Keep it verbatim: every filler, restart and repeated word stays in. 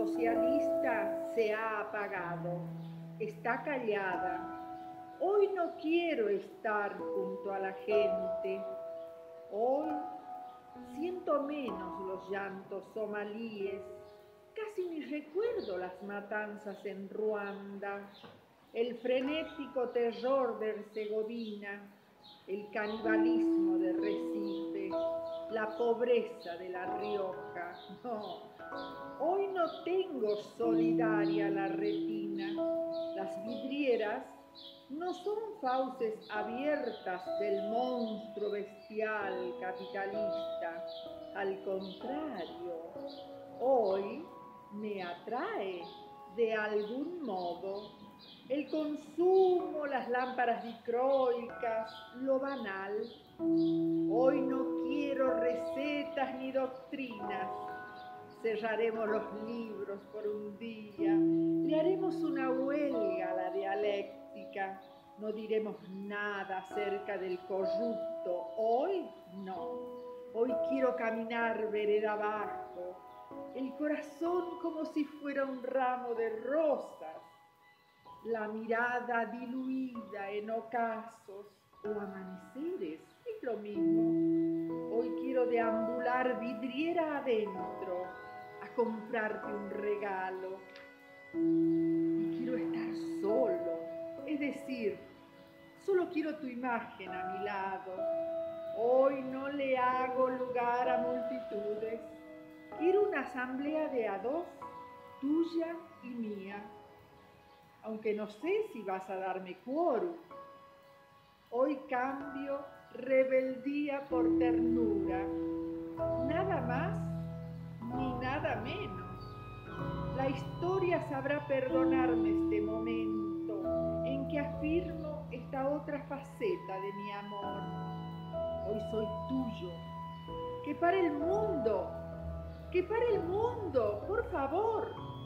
socialista se ha apagado, está callada. Hoy no quiero estar junto a la gente. Hoy siento menos los llantos somalíes. Casi ni recuerdo las matanzas en Ruanda, el frenético terror de Herzegovina, el canibalismo de Recife, la pobreza de La Rioja. No, hoy no tengo solidaria la retina. Las vidrieras no son fauces abiertas del monstruo bestial capitalista. Al contrario, hoy me atrae de algún modo el consumo, las lámparas dicroicas, lo banal. Hoy no quiero recetas ni doctrinas. Cerraremos los libros por un día, le haremos una huelga a la dialéctica, no diremos nada acerca del corrupto. Hoy no, hoy quiero caminar vereda abajo, el corazón como si fuera un ramo de rosas, la mirada diluida en ocasos o amaneceres, es lo mismo. Hoy quiero deambular vidriera adentro a comprarte un regalo y quiero estar solo, es decir, solo quiero tu imagen a mi lado. Hoy no le hago lugar a multitudes, quiero una asamblea de a dos, tuya y mía, aunque no sé si vas a darme quórum. Hoy cambio rebeldía por ternura, nada más ni nada menos. La historia sabrá perdonarme este momento en que afirmo esta otra faceta de mi amor. Hoy soy tuyo. Que pare el mundo, que pare el mundo, por favor.